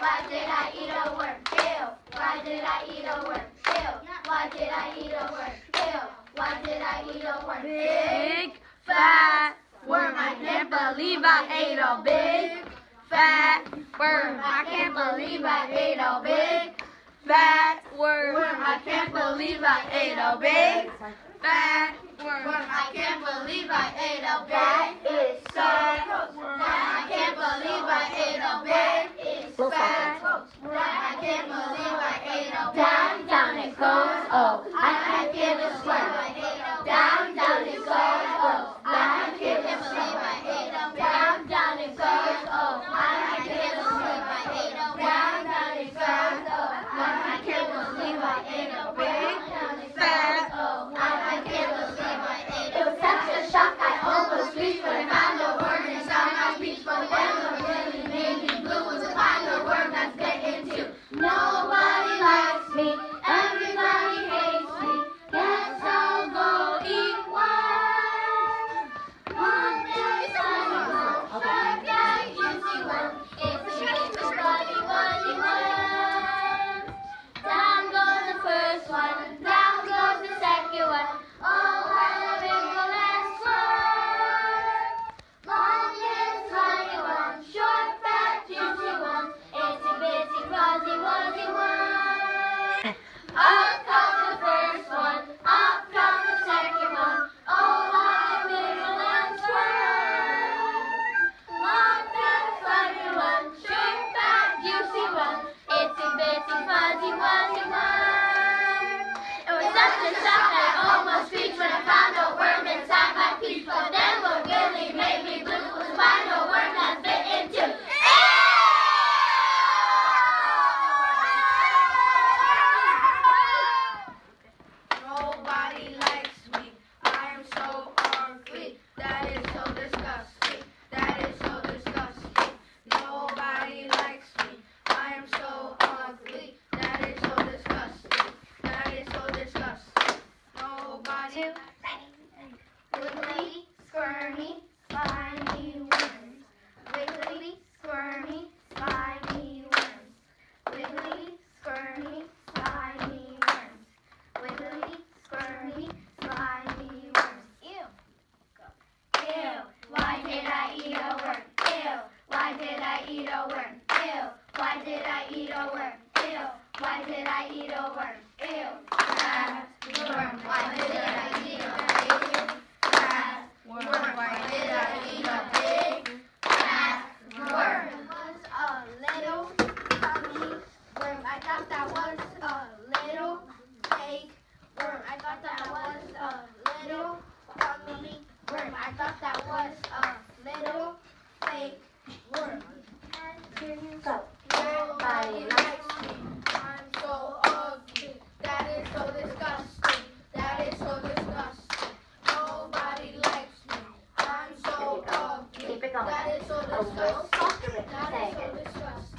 Why did I eat a worm? Ew. Why did I eat a worm? Ew. Why did I eat a worm? Ew. Why did I eat a worm? Big fat worm. I can't believe I ate a big fat worm. I can't believe I ate a big fat worm. I can't believe I ate a big fat worm. I can't believe I ate a big fat worm. I can't believe I ate a big fat worm. I can't believe I ate a down, down it goes. Oh, I can't believe I ate a down, down it goes. Oh, I can't believe I ate a down, down it goes. Oh, I can't believe I ate a down, down it goes. Oh, I can't believe I ate a big fat. Oh, I can't believe I ate. It was such a shock I almost reached when I found a worm inside my speech. But then what really made me blue was to find a worm that's bitten too. Nobody likes me, everybody hates me. Guess I'll go eat one. One day, sharp guy, juicy one. It's a bloody, bloody one. Down goes the first one, down goes the second one. Oh, what a wrinkle and swerve. Long and slimy one, short, fat, juicy one. Itsy bitsy, fuzzy, wuzzy one. Up comes the first one, up comes the second one. Oh, what a wiggle and swerve. Long, fat, slimy one, short, fat, juicy one. Itsy bitsy, fuzzy, wuzzy one. It was such a shock I almost reached when I found a worm inside my peach. But then what really made me blue was to find a worm that's bitten too. Nobody likes me. I am so ugly. That is so disgusting. That is so disgusting. Nobody likes me. I am so ugly. That is so disgusting. That is so disgusting. Nobody. Wiggly, squirmy, slimy worms. Wiggly, squirmy, slimy worms. Wiggly, squirmy, slimy worms. Wiggly, squirmy, slimy worms. Ew. Go. Ew. Why did I eat a worm? Ew. Why did I eat a worm? Ew. Why did I eat a worm? Ew. Why did I eat a worm? Ew. Fat worm. Why did I eat a big fat worm? Why did I eat a big fat worm? It was a little tiny worm. I thought that was a little fake worm. I thought that was a little tiny worm. I thought that was a little fake worm. And here you go. Nobody likes me. I'm so ugly. That is so disgusting. That is so disgusting. Nobody likes me. I'm so ugly. Keep it going. That is so A little disgusting. softer with That is so saying it. disgusting.